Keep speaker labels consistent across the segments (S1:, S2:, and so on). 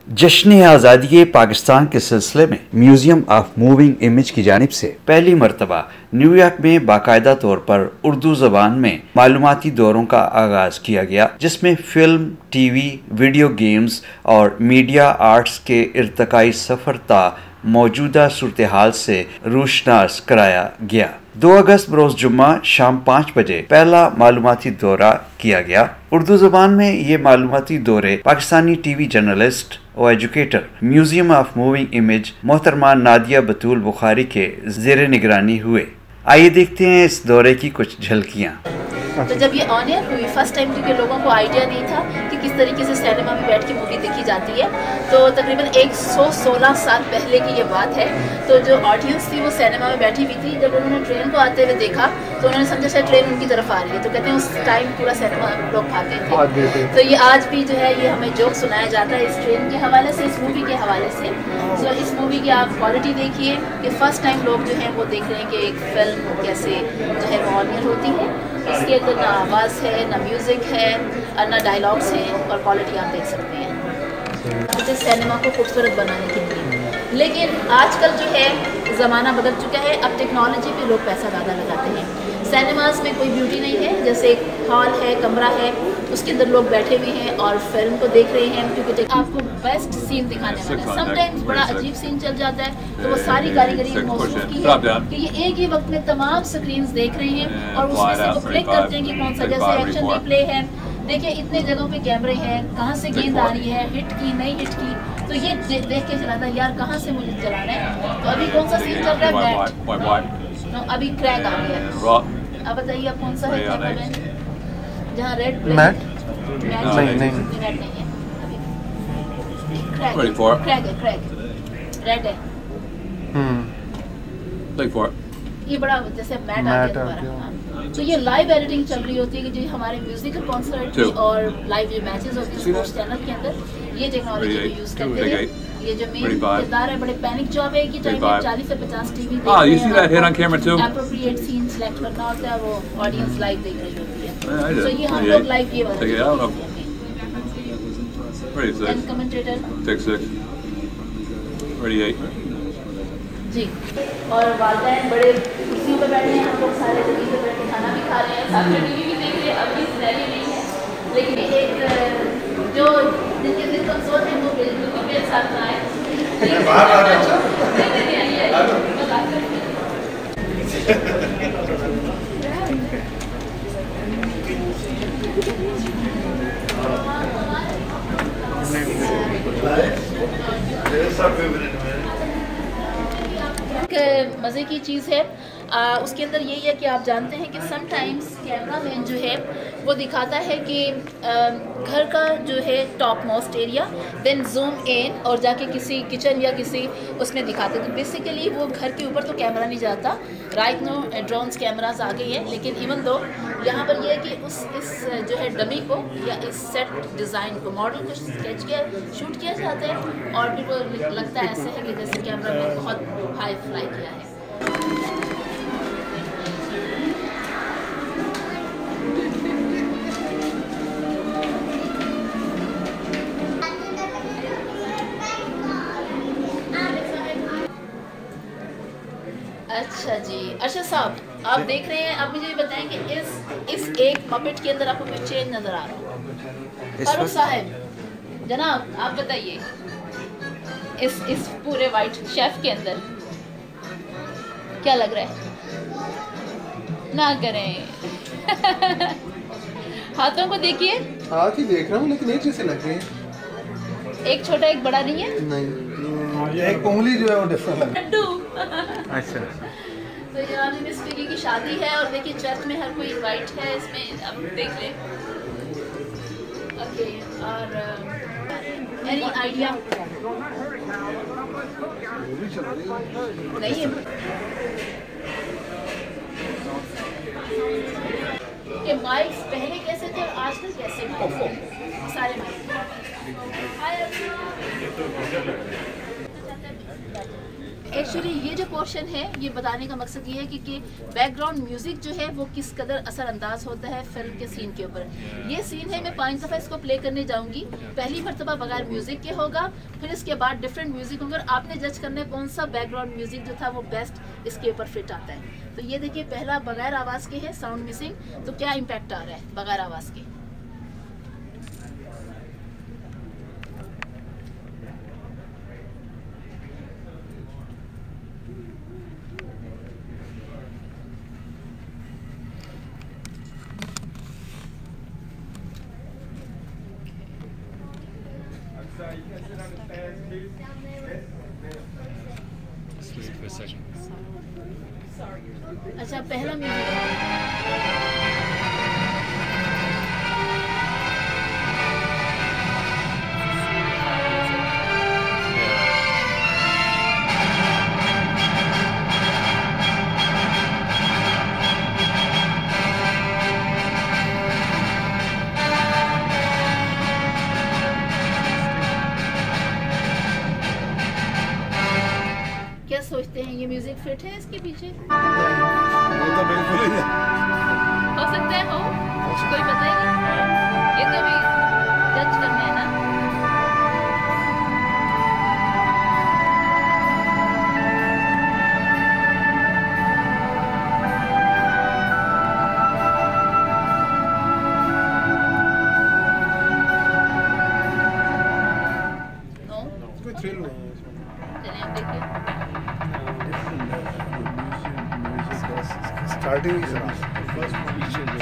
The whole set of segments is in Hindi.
S1: जश्न आज़ादी पाकिस्तान के सिलसिले में म्यूजियम ऑफ मूविंग इमेज की जानिब से पहली मरतबा न्यूयॉर्क में बाकायदा तौर पर उर्दू ज़बान में मालूमाती दौरों का आगाज किया गया, जिसमें फिल्म, टीवी, वीडियो गेम्स और मीडिया आर्ट्स के इर्तकाई सफ़र ता मौजूदा सूरत हाल से रोशनास कराया गया। 2 अगस्त बरोज़ जुम्मा शाम 5 बजे पहला मालूमाती दौरा किया गया। उर्दू ज़बान में ये मालूमाती दौरे पाकिस्तानी टीवी जर्नलिस्ट और educator museum of moving image मोहतरमा नादिया बतूल बुखारी के ज़ेरे निगरानी हुए। आइए देखते हैं इस दौरे की कुछ झलकियाँ।
S2: तो जब ये ऑन एयर हुई फर्स्ट टाइम, क्योंकि लोगों को आइडिया नहीं था कि किस तरीके से सिनेमा में बैठ के मूवी देखी जाती है, तो तकरीबन 116 साल पहले की ये बात है। तो जो ऑडियंस थी वो सिनेमा में बैठी हुई थी। जब उन्होंने ट्रेन को आते हुए देखा तो उन्होंने समझा शायद ट्रेन उनकी तरफ आ रही है, तो कहते हैं उस टाइम पूरा सिनेमा लोग भागे थे। तो ये आज भी जो है ये हमें जोक सुनाया जाता है इस ट्रेन के हवाले से, इस मूवी के हवाले से। तो इस मूवी की आप क्वालिटी देखिए कि फर्स्ट टाइम लोग जो हैं वो देख रहे हैं कि एक फिल्म कैसे जो है वो ऑन एयर होती है। इसके अंदर ना आवाज़ है, ना म्यूज़िक है और ना डायलॉग्स हैं, और क्वालिटी आप देख सकते हैं मुझे सिनेमा को खूबसूरत बनाने के लिए। लेकिन आजकल जो है ज़माना बदल चुका है, अब टेक्नोलॉजी पे लोग पैसा ज़्यादा लगाते हैं। सिनेमास में कोई ब्यूटी नहीं है, जैसे हॉल है, कमरा है, उसके अंदर लोग बैठे हुए हैं और फिल्म को देख रहे हैं, क्योंकि आपको बेस्ट सीन दिखाने वाला है। समटाइम्स बड़ा अजीब सीन चल जाता है, तो वो सारी कारीगरी मौजूद की है कि ये एक ही वक्त में तमाम स्क्रीन्स देख रहे हैं और उसमें से वो क्लिक करते हैं कि कौन सा, जैसे एक्शन रिप्ले है, देखिए इतने जगहों पे कैमरे हैं, कहाँ से गेंद आ रही है, हिट की नहीं हिट की, तो ये देख के चलाता है यार कहाँ से मुझे चलाना है। तो अभी कौन सा सीन चल रहा है? बैट, अभी क्रैक आ गया। अब बताइए आप कौन सा है जहाँ रेड मैट नहीं है, क्रैक है, रेड है। ये बड़ा जैसे मैट आ गया। तो ये लाइव एडिटिंग चल रही होती है कि जो हमारे म्यूजिकल कॉन्सर्ट और लाइव जो मैचेस होते हैं स्पोर्ट्स चैनल के अंदर ये टेक्नोलॉजी को यूज करते हैं। ये जो मेन किरदार है बड़े पैनिक जॉब है कि टाइम में 40 से 50 टीवी देख रहे हैं, एप्रोप्रिएट सीन सेलेक्ट करना होता है, वो ऑडियंस लाइव देख रही होती है। तो ये हम लोग लाइव ये वाला कमेंटेटर जी, और वालिदैन बड़े कुर्सियों पे बैठे हैं, हम लोग सारे जमीन पे बैठ के खाना भी खा रहे हैं, साथ में टीवी भी देख रहे हैं। अभी रैली नहीं है, लेकिन एक जो जिनके दिल कमजोर है वो बिल्कुल मेरे साथ ना आए। मज़े की चीज़ है उसके अंदर यही है कि आप जानते हैं कि समटाइम्स कैमरामैन जो है वो दिखाता है कि घर का जो है top most area, then zoom in और जाके किसी किचन या किसी उसमें दिखाते हैं। तो बेसिकली वो घर के ऊपर तो कैमरा नहीं जाता। राइट नो ड्रोन्स कैमराज आ गई हैं, लेकिन इवन दो यहाँ पर ये है कि इस जो है डमी को या इस सेट डिज़ाइन को, मॉडल को स्केच किया, शूट किया जाता है और फिर वो लगता है ऐसे है कि जैसे कैमरा में बहुत हाई फ्लाई किया है। अच्छा जी, अच्छा साहब आप देख रहे हैं, आप मुझे ये बताएं कि इस एक पपेट के अंदर आपको कोई चेंज नजर आ रहा है? फारूक साहब जनाब आप बताइए, इस पूरे वाइट शेफ के अंदर क्या लग रहा है? ना करें हाथों को देखिए। हाथ ही देख रहा हूँ, लेकिन एक जैसे लग रहे हैं। एक छोटा एक बड़ा नहीं है? नहीं, एक उंगली जो है वो डिफरेंट लग रही है। अच्छा, तो यहाँ पे मिस पिगी की शादी है और देखिए चर्च में हर कोई इनवाइट है इसमें, अब देख लें। ओके, और एनी आइडिया नहीं कि माइक्स पहले कैसे थे और आजकल कैसे माइक्स सारे माइक्स। एक्चुअली ये जो पोर्शन है ये बताने का मकसद ये है कि बैकग्राउंड म्यूजिक जो है वो किस कदर असरअंदाज होता है फिल्म के सीन के ऊपर। ये सीन है, मैं 5 दफ़ा इसको प्ले करने जाऊंगी। पहली मरतबा बगैर म्यूजिक के होगा, फिर इसके बाद डिफरेंट म्यूजिक होगा। आपने जज करना है कौन सा बैकग्राउंड म्यूजिक जो था वो बेस्ट इसके ऊपर फिट आता है। तो ये देखिए पहला बगैर आवाज़ के है, साउंड मिसिंग, तो क्या इम्पैक्ट आ रहा है बगैर आवाज़ के। अच्छा पहला म्यूजिक सोचते हैं ये म्यूजिक फिट है इसके पीछे?
S3: वो तो बिल्कुल ही
S2: हो सकता है, हो कोई पता ही नहीं, ये तो अभी जज करना है ना।
S3: कोई थ्रिल नहीं है इसमें।
S2: चलिए आप देखिए।
S3: स्टार्टिंग फर्स्ट पीछे जो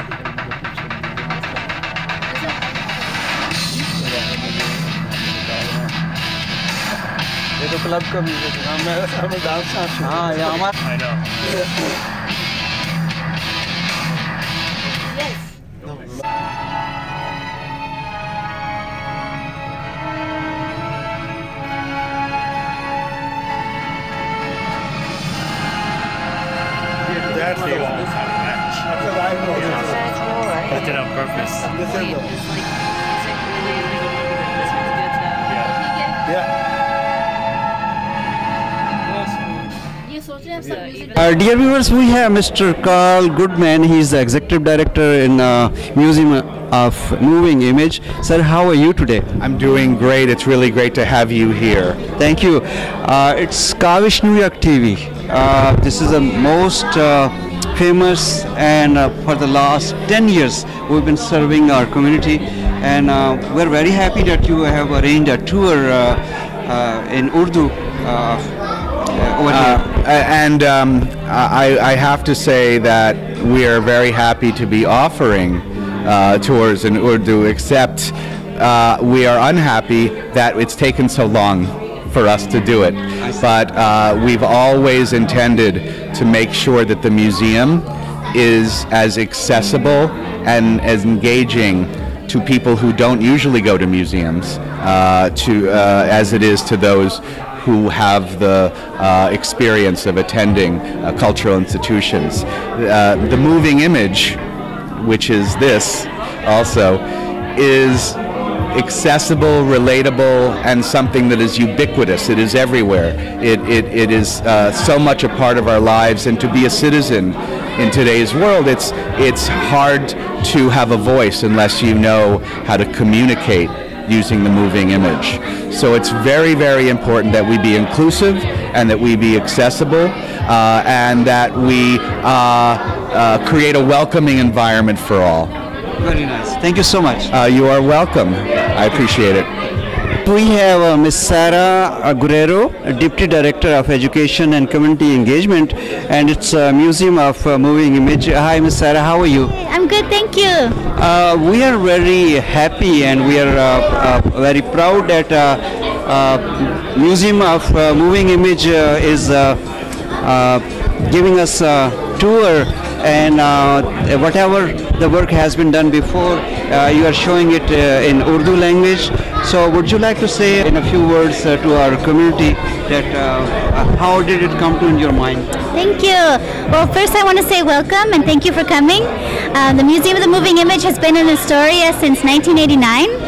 S4: ये तो क्लब का म्यूजिक है।
S3: मैं डांस
S4: हाँ ये हमारा
S3: that's the one. That's a live note.
S5: I did it on purpose.
S3: This is the
S2: It's like music really, this one's good too।
S5: Yeah.
S2: ठीक है,
S3: yeah.
S2: ये सोच रहे हैं आप सब music.
S4: Dear viewers, we have Mr. Carl Goodman. He is the executive director in Museum of Moving Image. Sir, how are you today?
S6: I'm doing great. It's really great to have you here.
S4: Thank you. It's Kavish New York TV. This is the most famous, and for the last 10 years we've been serving our community, and we're very happy that you have arranged a tour in Urdu over here.
S6: And I have to say that we are very happy to be offering tours in Urdu, except we are unhappy that it's taken so long for us to do it. But we've always intended to make sure that the museum is as accessible and as engaging to people who don't usually go to museums as it is to those who have the experience of attending cultural institutions. The moving image, which is this also, is accessible, relatable, and something that is ubiquitous. It is everywhere. It is so much a part of our lives, and to be a citizen in today's world, it's hard to have a voice unless you know how to communicate using the moving image. So it's very, very important that we be inclusive and that we be accessible and that we create a welcoming environment for all.
S4: Very nice. Thank you so much.
S6: You are welcome. I appreciate it.
S4: We have Ms. Sarah Guerrero, Deputy Director of Education and Community Engagement, and it's a Museum of Moving Image. Hi, Ms. Sarah, how are you?
S7: I'm good, thank you.
S4: We are very happy and we are very proud that Museum of Moving Image is giving us a tour, and whatever the work has been done before, you are showing it in Urdu language. So would you like to say in a few words to our community that how did it come to in your mind?
S7: Thank you. Well, first I want to say welcome and thank you for coming. The Museum of the Moving Image has been in Astoria since 1989,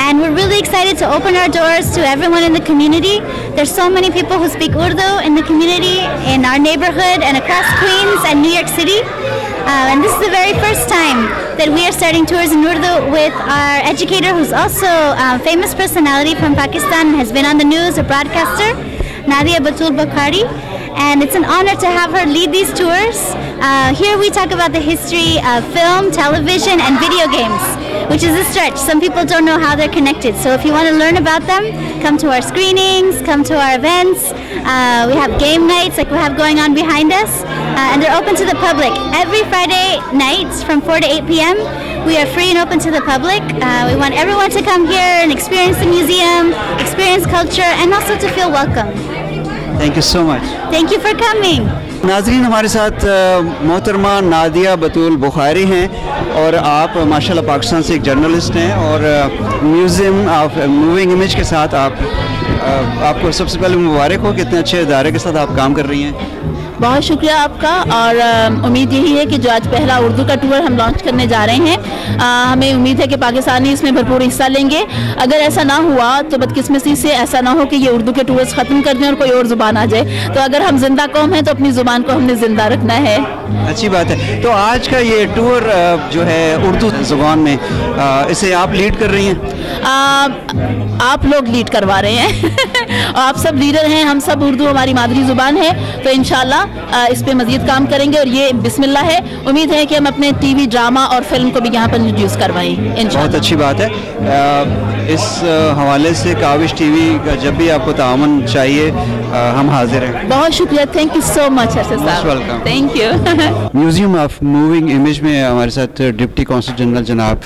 S7: and we're really excited to open our doors to everyone in the community. There's so many people who speak Urdu in the community, in our neighborhood, and across Queens and New York City. And this is the very first time that we are starting tours in Urdu with our educator, who's also a famous personality from Pakistan, has been on the news, a broadcaster, Nadia Bukhari. And it's an honor to have her lead these tours. Here we talk about the history of film, television, and video games, which is a stretch. Some people don't know how they're connected. So if you want to learn about them, come to our screenings, come to our events. We have game nights like we have going on behind us. And they're open to the public. Every Friday nights from 4 to 8 p.m. we are free and open to the public. We want everyone to come here and experience the museum, experience culture, and also to feel welcome.
S4: Thank you so much.
S7: Thank you for coming.
S4: नाज़रीन, हमारे साथ मोहतरमा नादिया बतूल बुखारी हैं और आप माशाल्लाह पाकिस्तान से एक जर्नलिस्ट हैं और म्यूज़ियम ऑफ मूविंग इमेज के साथ आपको सबसे पहले मुबारक हो कि इतने अच्छे इदारे के साथ आप काम कर रही हैं।
S2: बहुत शुक्रिया आपका और उम्मीद यही है कि जो आज पहला उर्दू का टूर हम लॉन्च करने जा रहे हैं, हमें उम्मीद है कि पाकिस्तानी इसमें भरपूर हिस्सा लेंगे। अगर ऐसा ना हुआ तो बदकिस्मती से ऐसा ना हो कि ये उर्दू के टूर्स ख़त्म कर दें और कोई और ज़ुबान आ जाए। तो अगर हम जिंदा कौम हैं तो अपनी ज़ुबान को हमने ज़िंदा रखना है।
S4: अच्छी बात है। तो आज का ये टूर जो है उर्दू ज़ुबान में, इसे आप लीड कर रही हैं?
S2: आप लोग लीड करवा रहे हैं और आप सब लीडर हैं। हम सब उर्दू हमारी मादरी ज़ुबान है, तो इंशाल्लाह इस पे मज़ीद काम करेंगे और ये बिस्मिल्लाह है। उम्मीद है कि हम अपने टीवी ड्रामा और फिल्म को भी यहाँ पर इंट्रोड्यूस करवाएं इंशाल्लाह।
S4: बहुत अच्छी बात है। इस हवाले से काविश टीवी का जब भी आपको ताअवुन चाहिए हम हाजिर हैं।
S2: बहुत शुक्रिया, thank you so much Arshad साहब,
S4: welcome,
S2: thank you.
S4: Museum of moving image में हमारे साथ डिप्टी कौंसल जनरल जनाब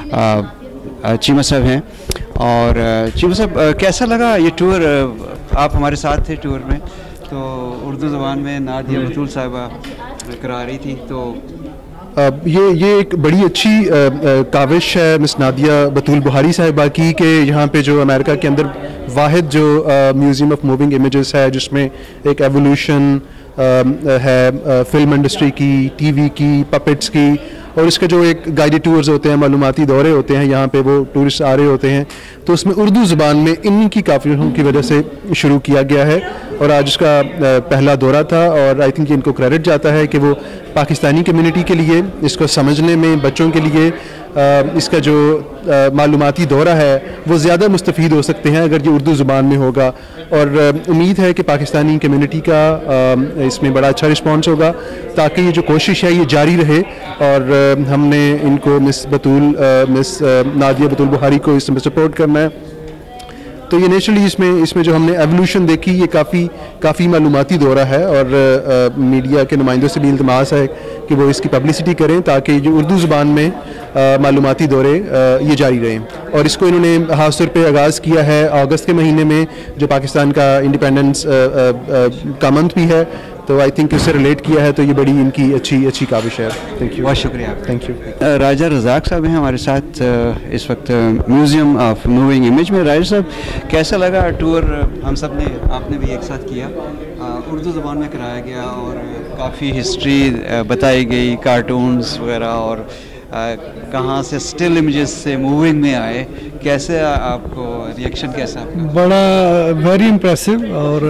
S4: चीमा साहब हैं। और चीमा साहब, कैसा लगा ये टूर? आप हमारे साथ थे टूर में, तो उर्दू ज़बान में नादिया बतूल साहिबा करा रही थी। तो
S8: ये एक बड़ी अच्छी काविश है मिस नादिया बतूल बुखारी साहिबा की कि यहाँ पे जो अमेरिका के अंदर वाहिद जो म्यूज़ियम ऑफ मूविंग इमेजेस है, जिसमें एक एवोल्यूशन है फिल्म इंडस्ट्री की, टीवी की, पपेट्स की, और इसके जो एक गाइडेड टूर्स होते हैं, मालूमाती दौरे होते हैं, यहाँ पे वो टूरिस्ट आ रहे होते हैं, तो उसमें उर्दू ज़ुबान में इन्हीं की काफ़ियों की वजह से शुरू किया गया है। और आज इसका पहला दौरा था और आई थिंक इनको क्रेडिट जाता है कि वो पाकिस्तानी कम्युनिटी के लिए इसको समझने में, बच्चों के लिए इसका जो मालूमाती दौरा है वो ज़्यादा मुस्तफ़ीद हो सकते हैं अगर ये उर्दू ज़ुबान में होगा। और उम्मीद है कि पाकिस्तानी कम्युनिटी का इसमें बड़ा अच्छा रिस्पॉन्स होगा, ताकि ये जो कोशिश है ये जारी रहे। और हमने इनको मिस नादिया बतूल बुखारी को इसमें सपोर्ट करना है। तो ये नेचुरली इसमें जो हमने एवोल्यूशन देखी, ये काफ़ी मालूमाती दौरा है और मीडिया के नुमाइंदों से भी इल्तमास है कि वो इसकी पब्लिसिटी करें ताकि जो उर्दू ज़ुबान में मालूमाती दौरे ये जारी रहें। और इसको इन्होंने ख़ास तौर पे आगाज़ किया है अगस्त के महीने में, जो पाकिस्तान का इंडिपेंडेंस का मंथ भी है, तो आई थिंक इससे रिलेट किया है, तो ये बड़ी इनकी अच्छी काविश है। थैंक यू, बहुत शुक्रिया, थैंक यू।
S4: राजा रज़ाक साहब हैं हमारे साथ इस वक्त म्यूज़ियम ऑफ मूविंग इमेज में। राजा साहब, कैसा लगा टूर? हम सब ने, आपने भी एक साथ किया, उर्दू ज़बान में कराया गया और काफ़ी हिस्ट्री बताई गई, कार्टून्स वगैरह, और कहाँ से स्टिल इमेजेस से मूविंग में आए। कैसे आपको रिएक्शन कैसा आपका?
S9: बड़ा वेरी इम्प्रेसिव। और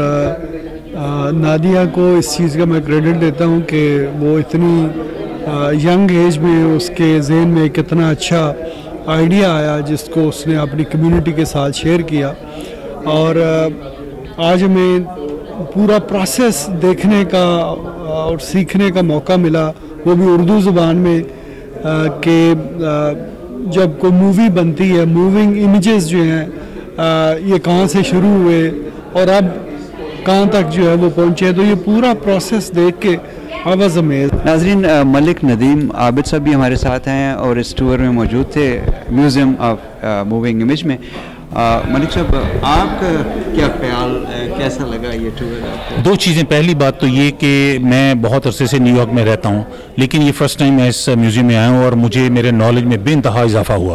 S9: नादिया को इस चीज़ का मैं क्रेडिट देता हूँ कि वो इतनी यंग एज में उसके जहन में कितना अच्छा आइडिया आया, जिसको उसने अपनी कम्युनिटी के साथ शेयर किया। और आज हमें पूरा प्रोसेस देखने का और सीखने का मौका मिला, वो भी उर्दू ज़ुबान में, कि जब कोई मूवी बनती है, मूविंग इमेजेस जो हैं ये कहाँ से शुरू हुए और अब कहाँ तक जो है वो पहुँचे। तो ये पूरा प्रोसेस देख के आई वाज़ अमेज़्ड।
S4: नाज़रीन, मलिक नदीम आबिद साहब भी हमारे साथ हैं और इस टूर में मौजूद थे म्यूज़ियम ऑफ मूविंग इमेज में। मलिक साहब, आपका क्या ख्याल, कैसा लगा ये टूर?
S3: दो चीज़ें। पहली बात तो ये कि मैं बहुत अरसे से न्यूयॉर्क में रहता हूँ, लेकिन ये फ़र्स्ट टाइम मैं इस म्यूज़ियम में आया हूँ और मुझे मेरे नॉलेज में बेइंतहा इजाफा हुआ है,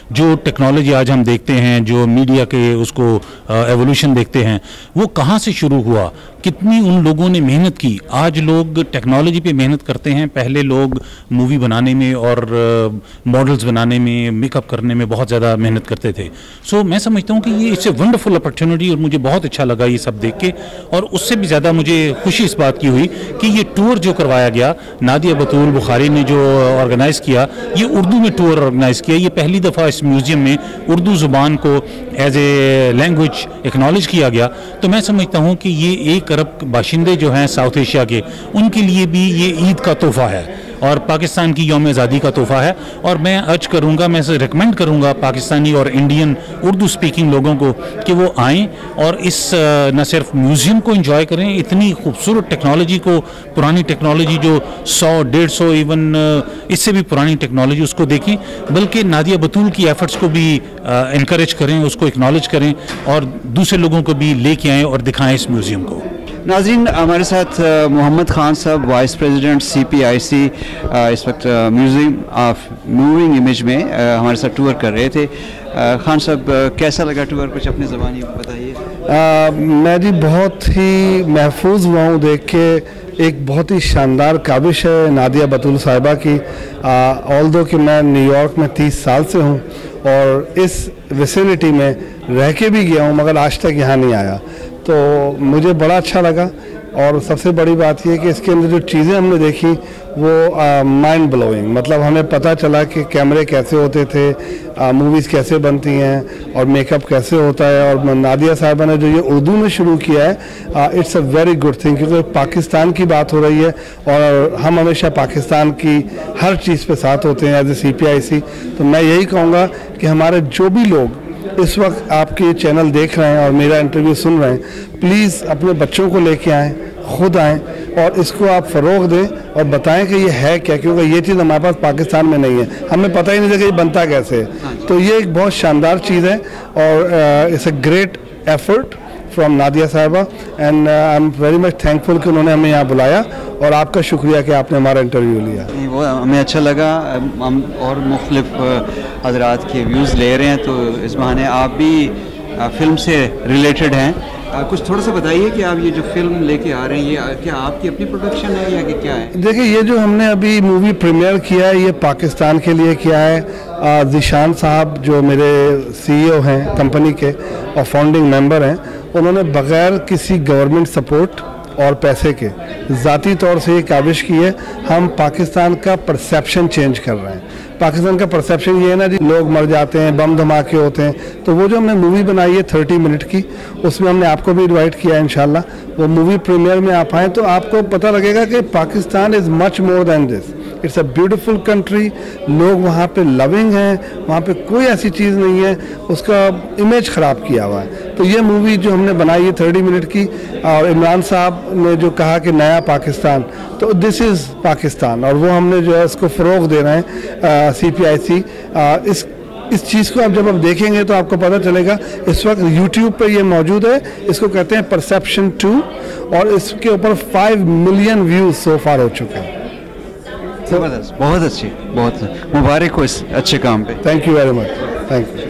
S10: जो टेक्नोलॉजी आज हम देखते हैं, जो मीडिया के उसको एवोल्यूशन देखते हैं, वो कहाँ से शुरू हुआ, कितनी उन लोगों ने मेहनत की। आज लोग टेक्नोलॉजी पे मेहनत करते हैं, पहले लोग मूवी बनाने में और मॉडल्स बनाने में, मेकअप करने में बहुत ज़्यादा मेहनत करते थे। सो मैं समझता हूँ कि ये इट्स ए वंडरफुल अपॉर्चुनिटी और मुझे बहुत अच्छा लगा ये सब देख के। और उससे भी ज़्यादा मुझे खुशी इस बात की हुई कि ये टूर जो करवाया गया, नादिया बतूल बुखारी ने जो ऑर्गेनाइज़ किया, ये उर्दू में टूर ऑर्गेनाइज़ किया। ये पहली दफ़ा इस म्यूज़ियम में उर्दू ज़ुबान को एज ए लैंग्वेज एक्नॉलेज किया गया। तो मैं समझता हूँ कि ये 1 अरब बाशिंदे जो हैं साउथ एशिया के, उनके लिए भी ये ईद का तोहफ़ा है और पाकिस्तान की यौम आज़ादी का तोहफ़ा है। और मैं अर्ज करूँगा, मैं से रिकमेंड करूँगा पाकिस्तानी और इंडियन उर्दू स्पीकिंग लोगों को कि वो आएँ और इस न सिर्फ म्यूज़ियम को एंजॉय करें, इतनी खूबसूरत टेक्नोलॉजी को, पुरानी टेक्नोलॉजी जो 100-150 इवन इससे भी पुरानी टेक्नोलॉजी, उसको देखें, बल्कि नादिया बतूल की एफर्ट्स को भी इनकरेज करें, उसको एक्नॉलेज करें और दूसरे लोगों को भी लेके आएँ और दिखाएँ इस म्यूज़ियम को।
S4: नाज़रीन, हमारे साथ मोहम्मद खान साहब, वाइस प्रेसिडेंट CPIC, इस वक्त म्यूज़ियम ऑफ मूविंग इमेज में हमारे साथ टूर कर रहे थे। खान साहब, कैसा लगा टूर, कुछ अपनी ज़बानी बताइए।
S11: मैं जी बहुत ही महफूज हुआ हूँ देख के। एक बहुत ही शानदार काविश है नादिया बतूल साहिबा की। ऑल्दो कि मैं न्यूयॉर्क में 30 साल से हूँ और इस विसिनिटी में रह के भी गया हूँ, मगर आज तक यहाँ नहीं आया, तो मुझे बड़ा अच्छा लगा। और सबसे बड़ी बात यह कि इसके अंदर जो चीज़ें हमने देखी वो माइंड ब्लोइंग, मतलब हमें पता चला कि कैमरे कैसे होते थे, मूवीज़ कैसे बनती हैं और मेकअप कैसे होता है। और नादिया साहिबा ने जो ये उर्दू में शुरू किया है, it's a very good thing, क्योंकि पाकिस्तान की बात हो रही है और हम हमेशा पाकिस्तान की हर चीज़ पे साथ होते हैं एज ए CPIC। तो मैं यही कहूँगा कि हमारे जो भी लोग इस वक्त आपके चैनल देख रहे हैं और मेरा इंटरव्यू सुन रहे हैं, प्लीज़ अपने बच्चों को लेके आएँ, खुद आएँ और इसको आप फ़रोग़ दें और बताएं कि ये है क्या, क्योंकि ये चीज़ हमारे पास पाकिस्तान में नहीं है, हमें पता ही नहीं था कि ये बनता कैसे है। तो ये एक बहुत शानदार चीज़ है और it's a great effort from Nadia साहिबा and I am very much thankful कि उन्होंने हमें यहाँ बुलाया और आपका शुक्रिया कि आपने हमारा इंटरव्यू लिया।
S4: वो हमें अच्छा लगा, हम और मुख्तलिफ हज़रात के व्यूज़ ले रहे हैं, तो इस बहाने आप भी फिल्म से रिलेटेड हैं। कुछ थोड़ा सा बताइए कि आप ये जो फिल्म लेके आ रहे हैं, ये क्या आपकी अपनी प्रोडक्शन है या कि क्या है?
S11: देखिए, ये जो हमने अभी मूवी प्रीमियर किया है, ये पाकिस्तान के लिए किया है। ज़ीशान साहब जो मेरे CEO हैं कंपनी के और फाउंडिंग मेंबर हैं, उन्होंने बग़ैर किसी गवर्नमेंट सपोर्ट और पैसे के ज़ाती तौर से ये काविश की है। हम पाकिस्तान का परसेप्शन चेंज कर रहे हैं। पाकिस्तान का परसेप्शन ये है ना जी, लोग मर जाते हैं, बम धमाके होते हैं, तो वो जो हमने मूवी बनाई है 30 मिनट की, उसमें हमने आपको भी इनवाइट किया है। इंशाल्लाह वो मूवी प्रीमियर में आप आएँ तो आपको पता लगेगा कि Pakistan is much more than this. It's a beautiful country, लोग वहाँ पे लविंग हैं, वहाँ पे कोई ऐसी चीज़ नहीं है उसका इमेज ख़राब किया हुआ है। तो ये मूवी जो हमने बनाई है 30 मिनट की, और इमरान साहब ने जो कहा कि नया पाकिस्तान, तो दिस इज़ पाकिस्तान, और वो हमने जो है उसको फ़रोग़ दे रहे हैं CPIC। इस चीज़ को आप जब आप देखेंगे तो आपको पता चलेगा। इस वक्त YouTube पे ये मौजूद है, इसको कहते हैं परसेप्शन 2 और इसके ऊपर 5 मिलियन व्यूज़ सो फार हो चुके हैं।
S4: ज़बरदस्त, बहुत अच्छी, बहुत मुबारक हो इस अच्छे काम पे।
S11: Thank you very much, thank you.